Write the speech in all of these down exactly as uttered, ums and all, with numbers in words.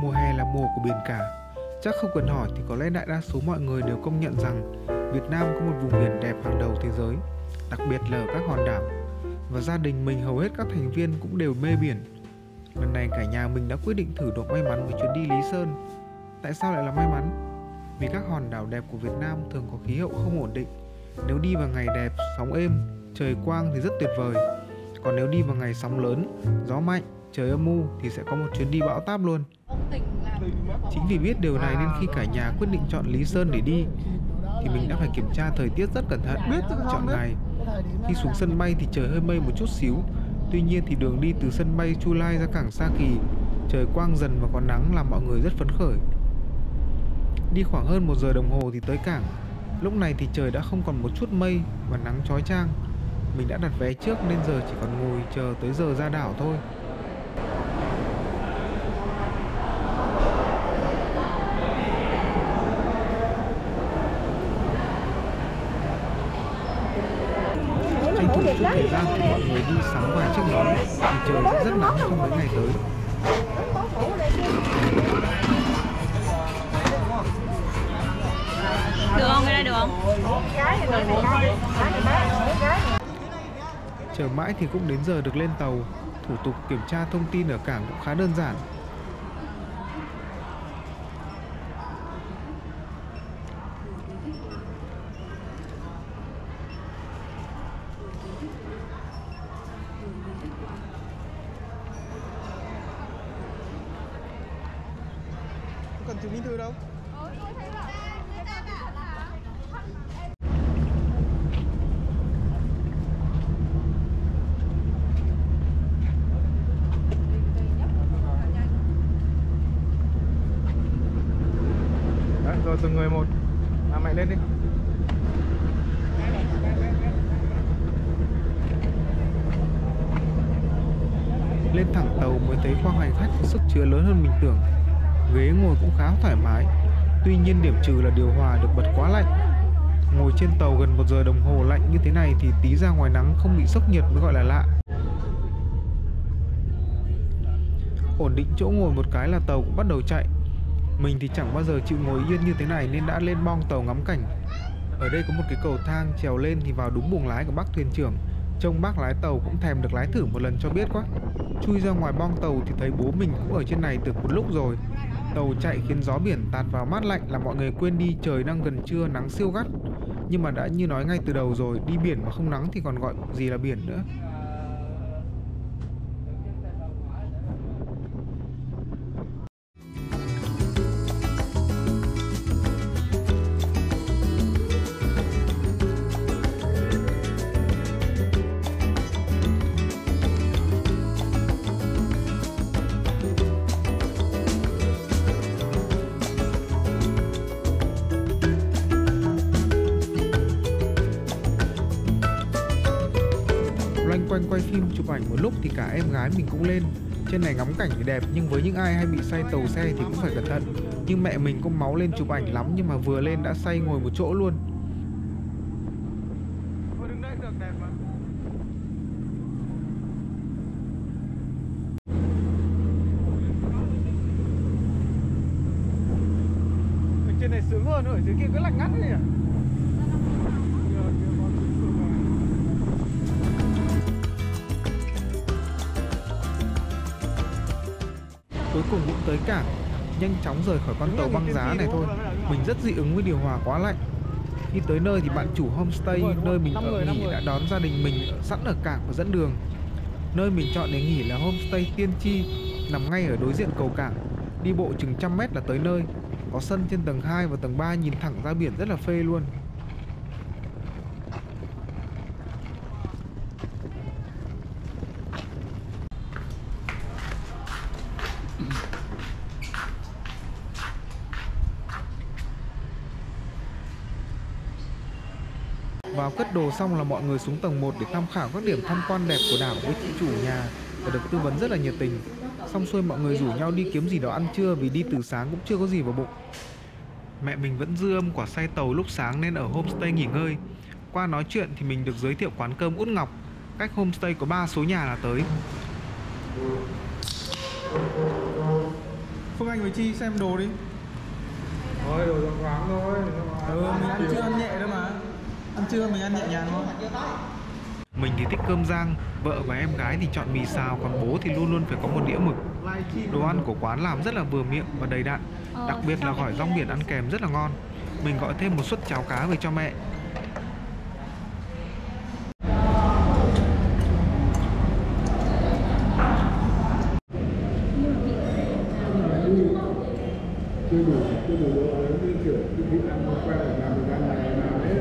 Mùa hè là mùa của biển cả. Chắc không cần hỏi thì có lẽ đại đa số mọi người đều công nhận rằng Việt Nam có một vùng biển đẹp hàng đầu thế giới, đặc biệt là ở các hòn đảo. Và gia đình mình hầu hết các thành viên cũng đều mê biển. Lần này cả nhà mình đã quyết định thử độ may mắn với chuyến đi Lý Sơn. Tại sao lại là may mắn? Vì các hòn đảo đẹp của Việt Nam thường có khí hậu không ổn định. Nếu đi vào ngày đẹp, sóng êm, trời quang thì rất tuyệt vời. Còn nếu đi vào ngày sóng lớn, gió mạnh, trời âm u thì sẽ có một chuyến đi bão táp luôn. Chính vì biết điều này nên khi cả nhà quyết định chọn Lý Sơn để đi thì mình đã phải kiểm tra thời tiết rất cẩn thận, chọn ngày. Khi xuống sân bay thì trời hơi mây một chút xíu. Tuy nhiên thì đường đi từ sân bay Chu Lai ra cảng Sa Kỳ, trời quang dần và có nắng làm mọi người rất phấn khởi. Đi khoảng hơn một giờ đồng hồ thì tới cảng. Lúc này thì trời đã không còn một chút mây và nắng chói chang. Mình đã đặt vé trước nên giờ chỉ còn ngồi chờ tới giờ ra đảo thôi. Tranh thủ chút thời gian thì mọi người đi sắm vài chiếc nón vì trời sẽ rất nắng trong mấy ngày tới. Được không? Cái này được không? Chờ mãi thì cũng đến giờ được lên tàu. Thủ tục kiểm tra thông tin ở cảng cũng khá đơn giản. Không cần chứng minh thư đâu. Đấy, rồi từng người một. À, mày lên đi. Lên thẳng tàu mới thấy khoang hành khách có sức chứa lớn hơn mình tưởng. Ghế ngồi cũng khá thoải mái. Tuy nhiên điểm trừ là điều hòa được bật quá lạnh. Ngồi trên tàu gần một giờ đồng hồ lạnh như thế này thì tí ra ngoài nắng không bị sốc nhiệt mới gọi là lạ. Ổn định chỗ ngồi một cái là tàu cũng bắt đầu chạy. Mình thì chẳng bao giờ chịu ngồi yên như thế này nên đã lên bong tàu ngắm cảnh. Ở đây có một cái cầu thang, trèo lên thì vào đúng buồng lái của bác thuyền trưởng. Trông bác lái tàu cũng thèm được lái thử một lần cho biết quá. Chui ra ngoài bong tàu thì thấy bố mình cũng ở trên này từ một lúc rồi. Tàu chạy khiến gió biển tạt vào mát lạnh làm mọi người quên đi trời đang gần trưa, nắng siêu gắt. Nhưng mà đã như nói ngay từ đầu rồi, đi biển mà không nắng thì còn gọi gì là biển nữa. Loanh quanh quay phim chụp ảnh một lúc thì cả em gái mình cũng lên. Trên này ngắm cảnh thì đẹp nhưng với những ai hay bị say tàu xe thì cũng phải cẩn thận. Nhưng mẹ mình cũng máu lên chụp ảnh lắm nhưng mà vừa lên đã say ngồi một chỗ luôn. Thôi đứng đây được đẹp mà. Ở trên này sướng hơn, ở dưới kia cứ lạnh ngắt đấy nhỉ. Cuối cùng cũng tới cảng. Nhanh chóng rời khỏi con tàu băng giá này thôi. Mình rất dị ứng với điều hòa quá lạnh. Khi tới nơi thì bạn chủ homestay nơi mình ở nghỉ đã đón gia đình mình sẵn ở cảng và dẫn đường. Nơi mình chọn để nghỉ là homestay Tiên Tri, nằm ngay ở đối diện cầu cảng. Đi bộ chừng trăm mét là tới nơi. Có sân trên tầng hai và tầng ba nhìn thẳng ra biển rất là phê luôn. Vào cất đồ xong là mọi người xuống tầng một để tham khảo các điểm tham quan đẹp của đảo với chủ nhà và được tư vấn rất là nhiệt tình. Xong xuôi mọi người rủ nhau đi kiếm gì đó ăn trưa vì đi từ sáng cũng chưa có gì vào bụng. Mẹ mình vẫn dư âm quả say tàu lúc sáng nên ở homestay nghỉ ngơi. Qua nói chuyện thì mình được giới thiệu quán cơm Út Ngọc. Cách homestay có ba số nhà là tới. Phương Anh với Chi xem đồ đi. Thôi đồ trong khoáng thôi. Ừ, mình ăn trưa ăn nhẹ thôi mà. Ăn trưa mình ăn nhẹ nhàng thôi. Mình thì thích cơm rang, vợ và em gái thì chọn mì xào, còn bố thì luôn luôn phải có một đĩa mực. Đồ ăn của quán làm rất là vừa miệng và đầy đặn, đặc biệt là gỏi rong biển ăn kèm rất là ngon. Mình gọi thêm một suất cháo cá về cho mẹ. chưa đủ chưa đủ độ lớn như kiểu cái thịt ăn nó quen ở làm mình ăn này làm hết.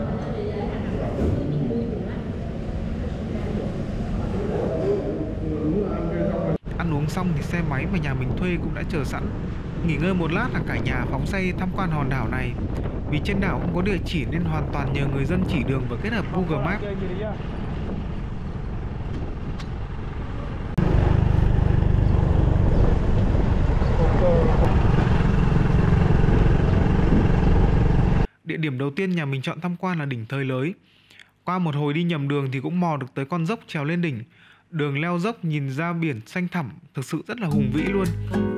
Ăn uống xong thì xe máy mà nhà mình thuê cũng đã chờ sẵn. Nghỉ ngơi một lát là cả nhà phóng xe tham quan hòn đảo này. Vì trên đảo không có địa chỉ nên hoàn toàn nhờ người dân chỉ đường và kết hợp Google Maps. Địa điểm đầu tiên nhà mình chọn tham quan là đỉnh Thới Lới. Qua một hồi đi nhầm đường thì cũng mò được tới con dốc trèo lên đỉnh. Đường leo dốc nhìn ra biển xanh thẳm, thực sự rất là hùng vĩ luôn.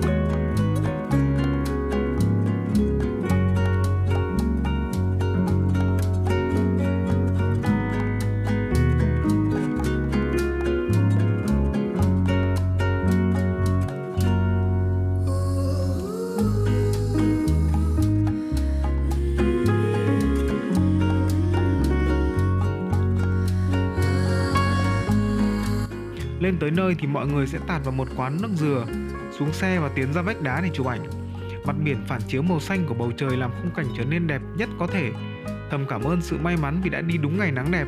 Lên tới nơi thì mọi người sẽ tạt vào một quán nước dừa, xuống xe và tiến ra vách đá để chụp ảnh. Mặt biển phản chiếu màu xanh của bầu trời làm khung cảnh trở nên đẹp nhất có thể. Thầm cảm ơn sự may mắn vì đã đi đúng ngày nắng đẹp.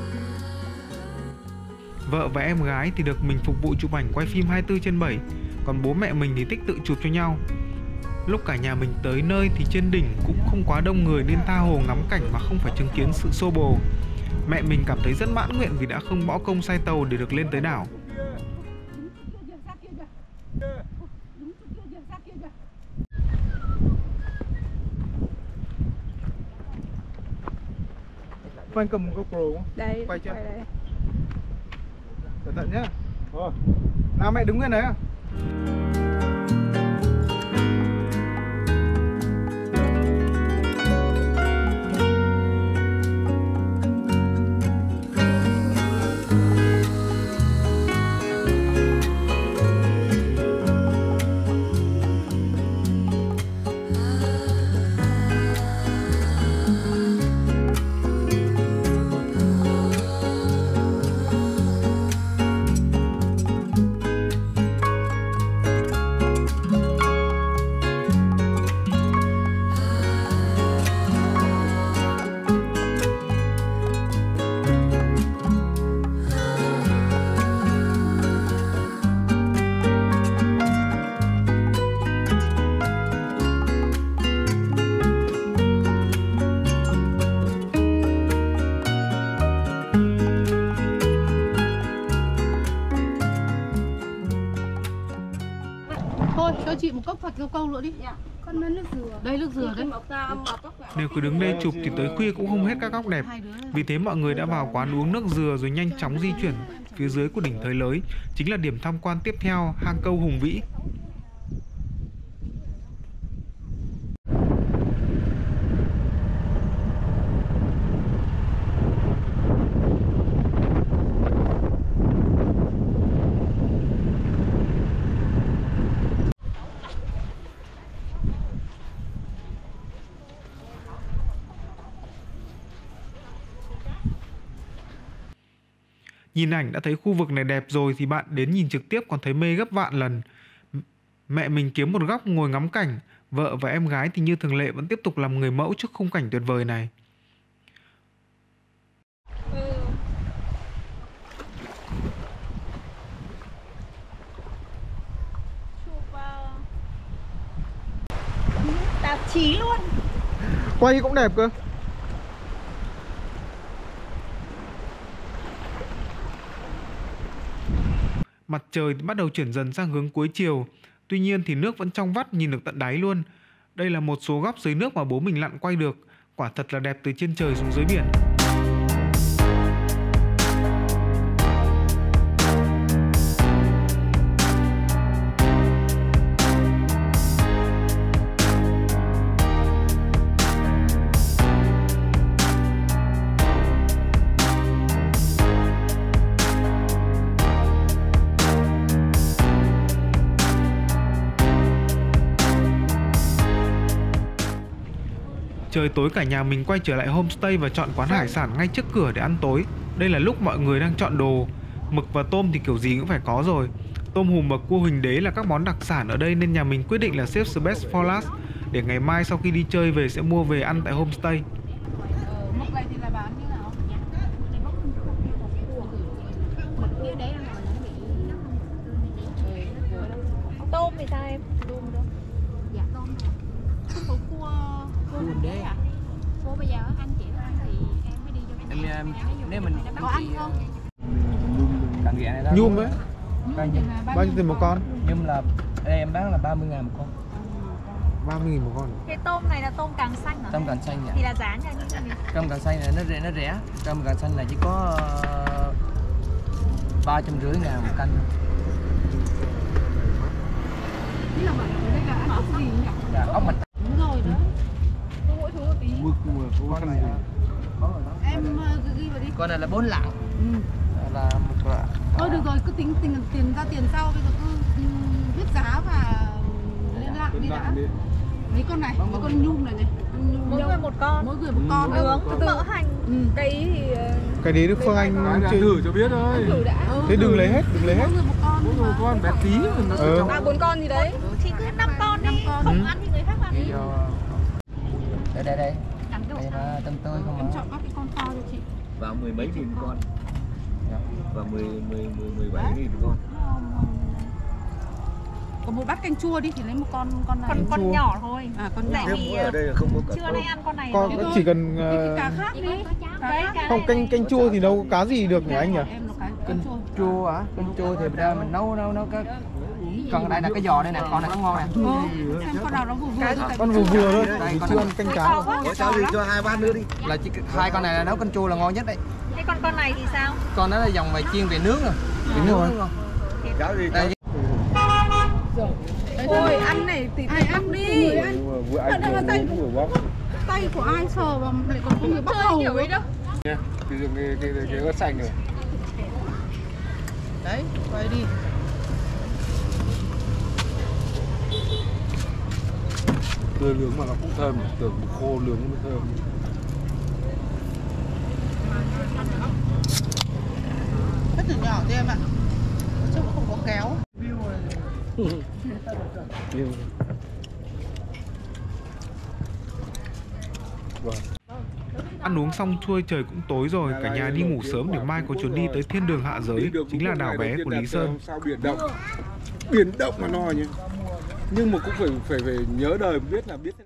Vợ và em gái thì được mình phục vụ chụp ảnh quay phim hai mươi tư trên bảy, còn bố mẹ mình thì thích tự chụp cho nhau. Lúc cả nhà mình tới nơi thì trên đỉnh cũng không quá đông người nên tha hồ ngắm cảnh mà không phải chứng kiến sự xô bồ. Mẹ mình cảm thấy rất mãn nguyện vì đã không bỏ công say tàu để được lên tới đảo. Anh cầm một GoPro không? Đây, quay chưa? quay đây. Cẩn thận nhá. Rồi. Nào mẹ đứng lên đấy à? Thôi, cho chị một cốc Phật câu câu nữa đi. Dạ. Con lấy nước dừa. Đây nước dừa đấy. Nếu cứ đứng đây chụp thì tới khuya cũng không hết các góc đẹp. Vì thế mọi người đã vào quán uống nước dừa rồi nhanh chóng di chuyển phía dưới của đỉnh Thới Lới, chính là điểm tham quan tiếp theo, hang câu hùng vĩ. Nhìn ảnh đã thấy khu vực này đẹp rồi thì bạn đến nhìn trực tiếp còn thấy mê gấp vạn lần. Mẹ mình kiếm một góc ngồi ngắm cảnh, vợ và em gái thì như thường lệ vẫn tiếp tục làm người mẫu trước khung cảnh tuyệt vời này. Tạp chí luôn. Quay cũng đẹp cơ. Mặt trời thì bắt đầu chuyển dần sang hướng cuối chiều. Tuy nhiên thì nước vẫn trong vắt, nhìn được tận đáy luôn. Đây là một số góc dưới nước mà bố mình lặn quay được. Quả thật là đẹp từ trên trời xuống dưới biển. Trời tối cả nhà mình quay trở lại homestay và chọn quán hải sản ngay trước cửa để ăn tối. Đây là lúc mọi người đang chọn đồ. Mực và tôm thì kiểu gì cũng phải có rồi. Tôm hùm và cua huỳnh đế là các món đặc sản ở đây nên nhà mình quyết định là save the best for last, để ngày mai sau khi đi chơi về sẽ mua về ăn tại homestay. Mực này thì là bán như nào? Tôm thì sao em? Tôm đâu? Dạ tôm. Không có cua cua huỳnh đế à? Cua bây giờ anh chị ăn thì em mới đi cho Em, em nếu mình có ăn không? Cạn ghẹ này đó. Nhum ấy, Bao nhiêu? bao nhiêu tiền một con? Nhum là đây em bán là ba mươi ngàn một con. ba mươi nghìn một con. Cái tôm này là tôm càng xanh hả? Tôm càng xanh Thì vậy. là giá như thế nào? Tôm càng xanh này nó rẻ, nó rẻ. Tôm càng xanh này chỉ có ba trăm rưỡi ngàn một cân. Ý là bảo là đây là ăn ốc gì nhỉ? Dạ, ốc mạch. Đúng rồi đó. Có mỗi thứ một tí. Mực mà có con này à? Em ờ, ghi vào đi. Con này là bốn lạng. Ừ. Là một lạng. Thôi được rồi, cứ tính tiền tiền ra tiền sau, bây giờ cứ ừ, biết giá và lên lạng đi đã. Mấy con này, mấy con nhum này này. Mỗi người một con. Mỗi người một con. Nướng, từ mỡ hành. Ừ. Cái ý thì Cái đấy Đức Phương Anh Cái thử cho biết thôi. thử đã. Ừ, thế đừng lấy hết, đừng lấy hết. Mỗi người một con. Mỗi người một con bé tí mà nó Ừ. trong. À bốn con gì đấy? Thì cứ năm con đi. Năm con. Không Ừ. ăn thì người khác ăn đi. Đây đây đây. Cắn cái Đây là tôm tươi không Em ạ? chọn các cái con to cho chị. Và mười mấy nghìn con. Và mười mười mười mười bảy nghìn con. Còn một bát canh chua đi thì lấy một con con này. Con con nhỏ thôi. À con nhỏ. Tại vì Ở đây là không có cả trưa tôm. nay ăn con này. Con thôi. chỉ cần Cái uh, cá khác đi. Cá Đấy, khác. cá không, này canh này. canh chua thì đâu có cá gì được nhỉ anh nhỉ? Em nó cái canh chua. Chua á, canh chua thì bây giờ mình nấu nấu nấu cái. Còn đây là cái giò đây nè, con này nó ngon nè. Ừ, xem con nào nó vừa vừa thôi, tại Con vì- vừa vừa thôi, Đây, thì con chưa này. ăn canh cá. Có cháu gì cho hai bát nữa đi. Là chỉ hai con này là nấu canh chua là ngon nhất đấy. Thế con con này thì sao? Con đó là dòng về chiên về nướng rồi. Đúng rồi. Nướng luôn. Cháu gì Đây, Ôi ăn này thì ai ăn đi. Vừa ăn vừa uống vừa bóc. Tay của ai sờ vào lại còn có người bắt hầu ấy đâu. Nha, cái cái cái cái ớt xanh rồi. Đấy, quay đi. Tươi nướng mà nó cũng thơm, tưởng khô nướng mới thơm. Rất là nhỏ thôi em ạ. Chứ cũng không có kéo. Ăn uống xong xuôi trời cũng tối rồi, cả nhà đi ngủ sớm để mai có chuyến đi tới thiên đường hạ giới, chính là đảo bé của Lý Sơn. Sao biển động, biển động mà no nhỉ? Nhưng mà cũng phải phải phải nhớ đời biết là biết.